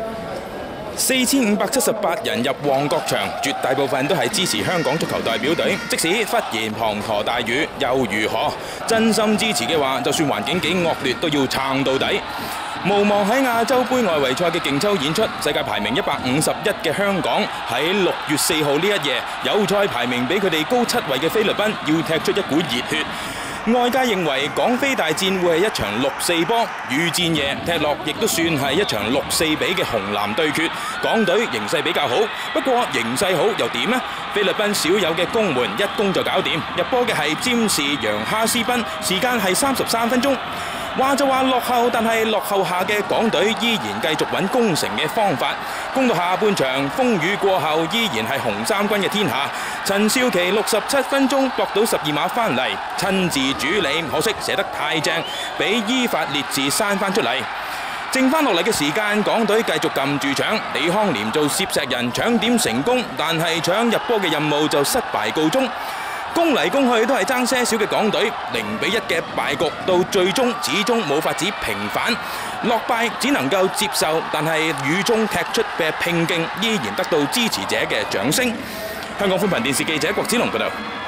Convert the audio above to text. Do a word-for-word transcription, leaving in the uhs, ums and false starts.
四千五百七十八人入旺角場，絕大部分都係支持香港足球代表隊。即使忽然滂沱大雨，又如何？真心支持嘅話，就算環境幾惡劣，都要撐到底。無望喺亞洲盃外圍賽嘅勁抽演出，世界排名一百五十一嘅香港喺六月四號呢一夜，有賽排名比佢哋高七位嘅菲律賓要踢出一股熱血。外界認為港菲大戰會係一場六四波，預戰夜踢落亦都算係一場六四比嘅紅藍對決。港隊形勢比較好，不過形勢好又點呢？菲律賓少有嘅攻門一攻就搞掂，入波嘅係占士楊哈斯賓，時間係三十三分鐘。話就話落後，但係落後下嘅港隊依然繼續揾攻城嘅方法，攻到下半場風雨過後，依然係紅衫軍嘅天下。陳少琪六十七分鐘搏到十二碼翻嚟，親自主理，可惜射得太正，俾伊法列治閂翻出嚟。剩翻落嚟嘅時間，港隊繼續撳住搶，李康廉做攝石人搶點成功，但係搶入波嘅任務就失敗告終。攻嚟攻去都係爭些少嘅港隊，零比一嘅敗局到最終始終冇法子平反，落敗只能夠接受，但係雨中踢出嘅拼勁依然得到支持者嘅掌聲。香港寬頻電視記者郭子龍報道。